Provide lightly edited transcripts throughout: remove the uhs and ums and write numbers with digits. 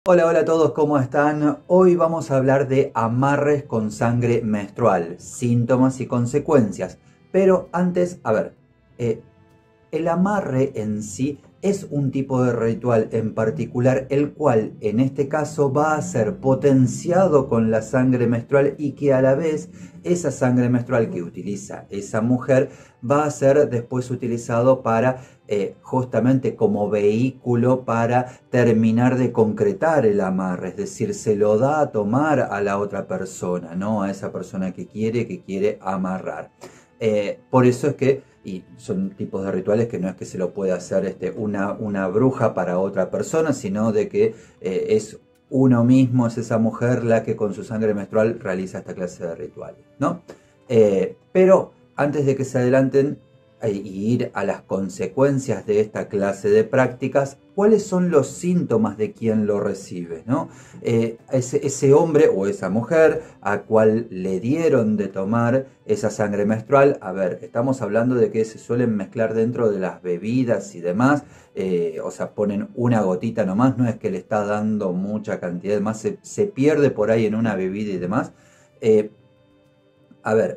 Hola, hola a todos, ¿cómo están? Hoy vamos a hablar de amarres con sangre menstrual, síntomas y consecuencias. Pero antes, eh, el amarre en sí es un tipo de ritual en particular, el cual en este caso va a ser potenciado con la sangre menstrual y que a la vez esa sangre menstrual que utiliza esa mujer va a ser después utilizado para justamente como vehículo para terminar de concretar el amarre, es decir, se lo da a tomar a la otra persona, ¿no? A esa persona que quiere amarrar. Por eso es que, y son tipos de rituales que no es que se lo pueda hacer una bruja para otra persona, sino de que es uno mismo, es esa mujer la que con su sangre menstrual realiza esta clase de rituales, ¿no? Pero antes de que se adelanten y ir a las consecuencias de esta clase de prácticas, ¿cuáles son los síntomas de quien lo recibe, ¿no? Ese hombre o esa mujer a cual le dieron de tomar esa sangre menstrual, estamos hablando de que se suelen mezclar dentro de las bebidas y demás, o sea, ponen una gotita nomás, no es que le está dando mucha cantidad, además se pierde por ahí en una bebida y demás. Eh, a ver,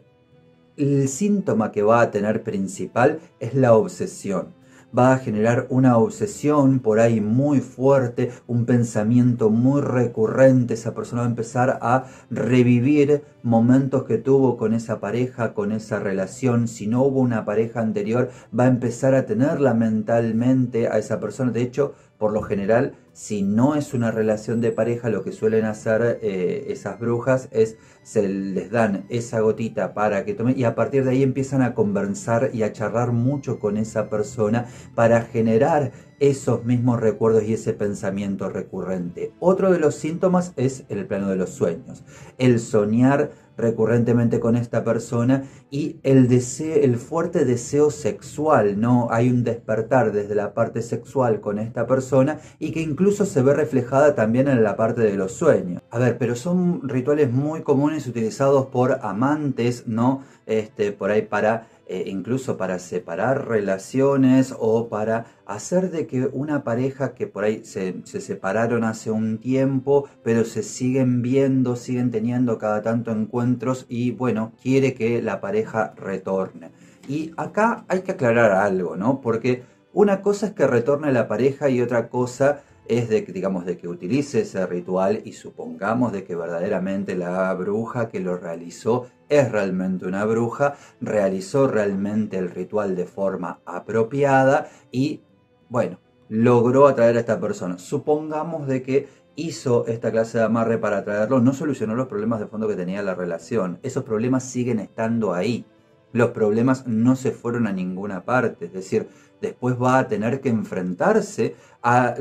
el síntoma que va a tener principal es la obsesión. Va a generar una obsesión por ahí muy fuerte, un pensamiento muy recurrente. Esa persona va a empezar a revivir momentos que tuvo con esa pareja, con esa relación. Si no hubo una pareja anterior, va a empezar a tenerla mentalmente a esa persona. De hecho, por lo general, si no es una relación de pareja, lo que suelen hacer esas brujas es se les dan esa gotita para que tome y a partir de ahí empiezan a conversar y a charlar mucho con esa persona para generar esos mismos recuerdos y ese pensamiento recurrente. Otro de los síntomas es el plano de los sueños, el soñar recurrentemente con esta persona y el deseo, el fuerte deseo sexual, ¿no? Hay un despertar desde la parte sexual con esta persona y que incluso se ve reflejada también en la parte de los sueños. Pero son rituales muy comunes utilizados por amantes, ¿no? Por ahí para incluso para separar relaciones o para hacer de que una pareja que por ahí se separaron hace un tiempo, pero se siguen viendo, siguen teniendo cada tanto encuentros y bueno, quiere que la pareja retorne. Y acá hay que aclarar algo, ¿no? Porque una cosa es que retorne la pareja y otra cosa es de que, digamos, de que utilice ese ritual y supongamos de que verdaderamente la bruja que lo realizó es realmente una bruja, realizó realmente el ritual de forma apropiada y, bueno, logró atraer a esta persona. Supongamos de que hizo esta clase de amarre para atraerlo, no solucionó los problemas de fondo que tenía la relación. Esos problemas siguen estando ahí. Los problemas no se fueron a ninguna parte, es decir, después va a tener que enfrentarse a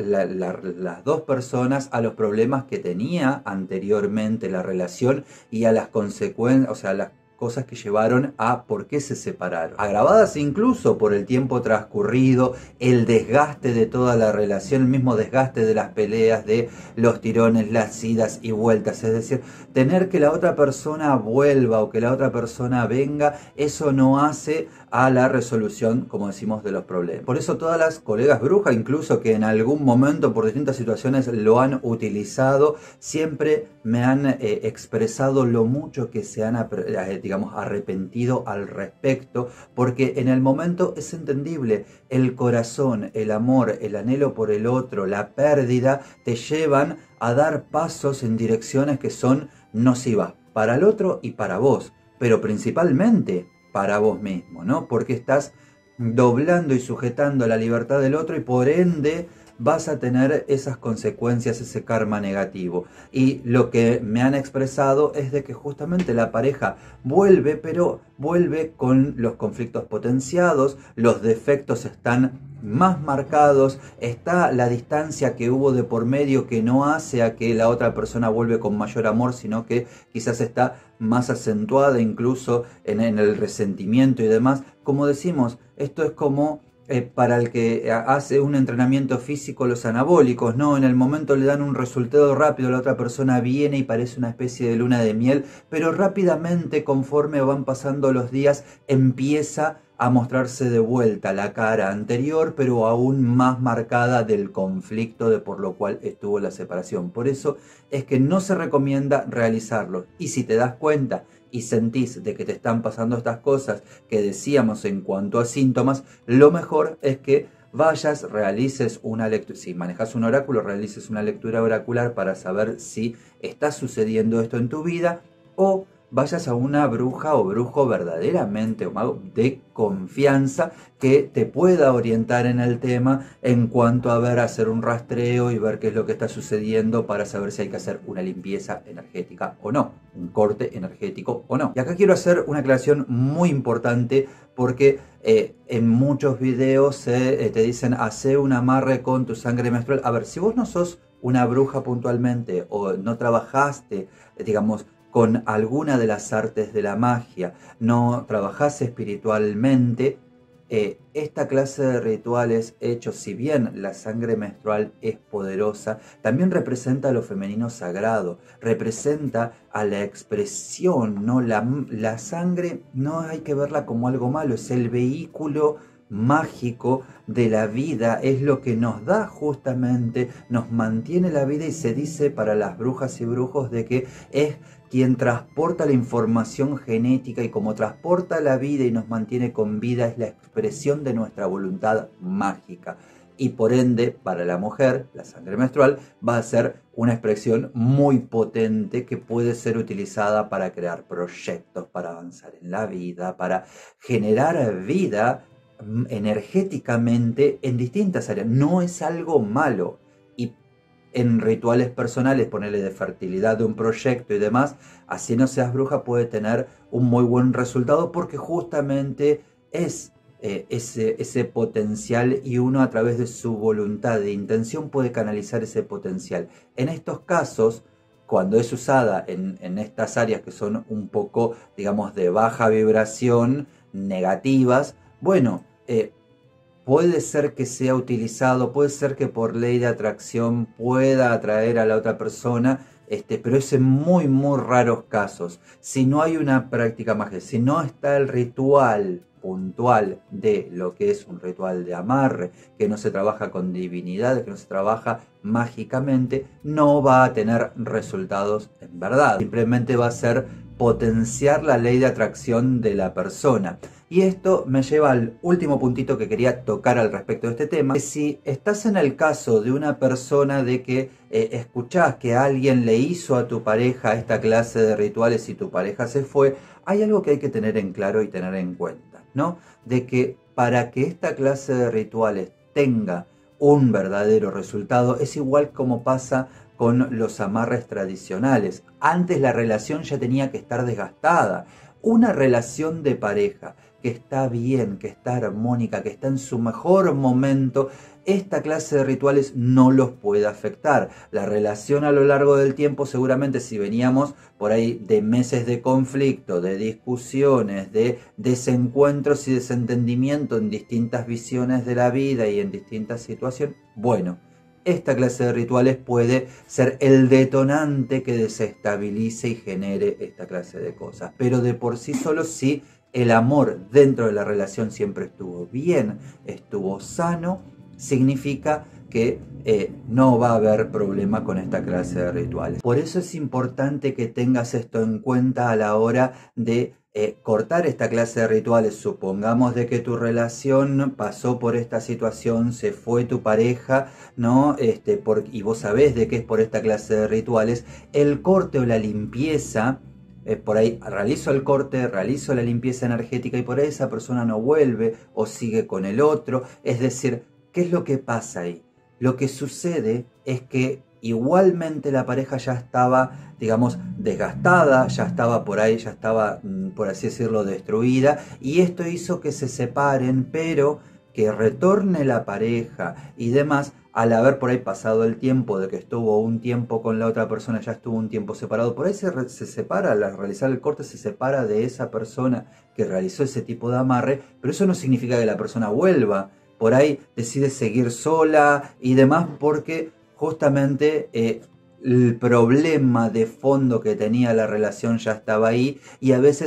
las dos personas a los problemas que tenía anteriormente la relación y a las consecuencias, o sea, a las cosas que llevaron a por qué se separaron. Agravadas incluso por el tiempo transcurrido, el desgaste de toda la relación, el mismo desgaste de las peleas, de los tirones, las idas y vueltas. Es decir, tener que la otra persona vuelva o que la otra persona venga, eso no hace a la resolución, como decimos, de los problemas. Por eso todas las colegas brujas, incluso que en algún momento por distintas situaciones lo han utilizado, siempre me han expresado lo mucho que se han, digamos, arrepentido al respecto, porque en el momento es entendible, el corazón, el amor, el anhelo por el otro, la pérdida, te llevan a dar pasos en direcciones que son nocivas para el otro y para vos, pero principalmente para vos mismo, ¿no? Porque estás doblando y sujetando la libertad del otro y por ende vas a tener esas consecuencias, ese karma negativo. Y lo que me han expresado es de que justamente la pareja vuelve, pero vuelve con los conflictos potenciados, los defectos están más marcados, está la distancia que hubo de por medio que no hace a que la otra persona vuelve con mayor amor, sino que quizás está más acentuada incluso en el resentimiento y demás. Como decimos, esto es como para el que hace un entrenamiento físico, los anabólicos, ¿no? En el momento le dan un resultado rápido, la otra persona viene y parece una especie de luna de miel, pero rápidamente, conforme van pasando los días, empieza a mostrarse de vuelta la cara anterior, pero aún más marcada del conflicto de por lo cual estuvo la separación. Por eso es que no se recomienda realizarlo. Y si te das cuenta y sentís de que te están pasando estas cosas que decíamos en cuanto a síntomas, lo mejor es que vayas, realices una lectura, si manejas un oráculo, realices una lectura oracular para saber si está sucediendo esto en tu vida, o vayas a una bruja o brujo verdaderamente o mago de confianza que te pueda orientar en el tema en cuanto a ver, hacer un rastreo y ver qué es lo que está sucediendo para saber si hay que hacer una limpieza energética o no, un corte energético o no. Y acá quiero hacer una aclaración muy importante porque en muchos videos te dicen hace un amarre con tu sangre menstrual. A ver, si vos no sos una bruja puntualmente o no trabajaste, digamos, con alguna de las artes de la magia, no trabajás espiritualmente, esta clase de rituales hechos, si bien la sangre menstrual es poderosa, también representa a lo femenino sagrado, representa a la expresión, ¿no? La sangre no hay que verla como algo malo, es el vehículo mágico de la vida, es lo que nos da justamente, nos mantiene la vida, y se dice para las brujas y brujos de que es quien transporta la información genética, y como transporta la vida y nos mantiene con vida, es la expresión de nuestra voluntad mágica. Y por ende, para la mujer, la sangre menstrual va a ser una expresión muy potente que puede ser utilizada para crear proyectos, para avanzar en la vida, para generar vida energéticamente en distintas áreas. No es algo malo. Y en rituales personales, ponerle de fertilidad de un proyecto y demás, así no seas bruja, puede tener un muy buen resultado porque justamente es ese potencial, y uno a través de su voluntad de intención puede canalizar ese potencial. En estos casos, cuando es usada en estas áreas que son un poco, digamos, de baja vibración, negativas, bueno, puede ser que sea utilizado, puede ser que por ley de atracción pueda atraer a la otra persona, pero es en muy, muy raros casos. Si no hay una práctica mágica, si no está el ritual puntual de lo que es un ritual de amarre, que no se trabaja con divinidades, que no se trabaja mágicamente, no va a tener resultados en verdad. Simplemente va a ser potenciar la ley de atracción de la persona. Y esto me lleva al último puntito que quería tocar al respecto de este tema. Que si estás en el caso de una persona de que escuchás que alguien le hizo a tu pareja esta clase de rituales y tu pareja se fue, hay algo que hay que tener en claro y tener en cuenta, ¿no? De que para que esta clase de rituales tenga un verdadero resultado, es igual como pasa con los amarres tradicionales. Antes la relación ya tenía que estar desgastada. Una relación de pareja que está bien, que está armónica, que está en su mejor momento, esta clase de rituales no los puede afectar. La relación a lo largo del tiempo, seguramente si veníamos por ahí de meses de conflicto, de discusiones, de desencuentros y desentendimiento en distintas visiones de la vida y en distintas situaciones, bueno, esta clase de rituales puede ser el detonante que desestabilice y genere esta clase de cosas. Pero de por sí solo, sí, el amor dentro de la relación siempre estuvo bien, estuvo sano, significa que no va a haber problema con esta clase de rituales. Por eso es importante que tengas esto en cuenta a la hora de cortar esta clase de rituales. Supongamos de que tu relación pasó por esta situación, se fue tu pareja, ¿no? Y vos sabés de que es por esta clase de rituales. El corte o la limpieza, por ahí realizo el corte, realizo la limpieza energética, y por ahí esa persona no vuelve o sigue con el otro. Es decir, ¿qué es lo que pasa ahí? Lo que sucede es que igualmente la pareja ya estaba, digamos, desgastada, ya estaba por ahí, ya estaba, por así decirlo, destruida, y esto hizo que se separen, pero que retorne la pareja y demás, al haber por ahí pasado el tiempo de que estuvo un tiempo con la otra persona, ya estuvo un tiempo separado, por ahí se separa, al realizar el corte se separa de esa persona que realizó ese tipo de amarre, pero eso no significa que la persona vuelva. Por ahí decide seguir sola y demás, porque justamente el problema de fondo que tenía la relación ya estaba ahí, y a veces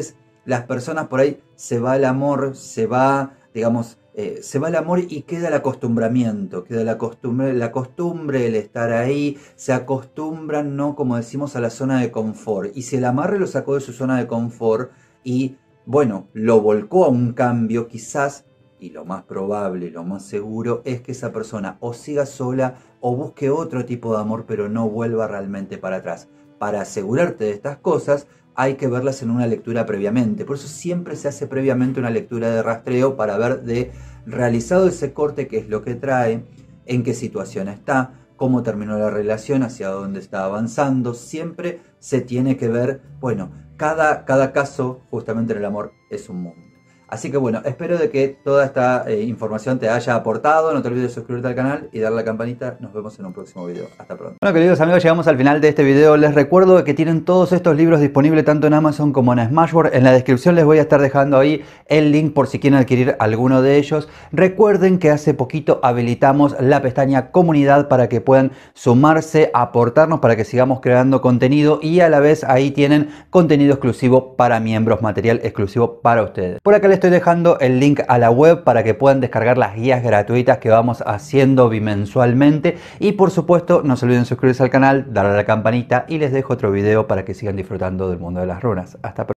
las personas por ahí se va el amor, se va, digamos, se va el amor y queda el acostumbramiento, queda la costumbre, el estar ahí, se acostumbran, ¿no? Como decimos, a la zona de confort. Y si el amarre lo sacó de su zona de confort y, bueno, lo volcó a un cambio, quizás, y lo más probable, lo más seguro, es que esa persona o siga sola o busque otro tipo de amor, pero no vuelva realmente para atrás. Para asegurarte de estas cosas, hay que verlas en una lectura previamente. Por eso siempre se hace previamente una lectura de rastreo para ver de realizado ese corte qué es lo que trae, en qué situación está, cómo terminó la relación, hacia dónde está avanzando. Siempre se tiene que ver, bueno, cada caso justamente en el amor es un mundo. Así que bueno, espero de que toda esta información te haya aportado. No te olvides de suscribirte al canal y darle a la campanita. Nos vemos en un próximo video. Hasta pronto. Bueno, queridos amigos, llegamos al final de este video. Les recuerdo que tienen todos estos libros disponibles tanto en Amazon como en Smashwords. En la descripción les voy a estar dejando ahí el link por si quieren adquirir alguno de ellos. Recuerden que hace poquito habilitamos la pestaña comunidad para que puedan sumarse, aportarnos para que sigamos creando contenido, y a la vez ahí tienen contenido exclusivo para miembros, material exclusivo para ustedes. Por acá les estoy dejando el link a la web para que puedan descargar las guías gratuitas que vamos haciendo bimensualmente, y por supuesto no se olviden suscribirse al canal, darle a la campanita, y les dejo otro video para que sigan disfrutando del mundo de las runas. Hasta pronto.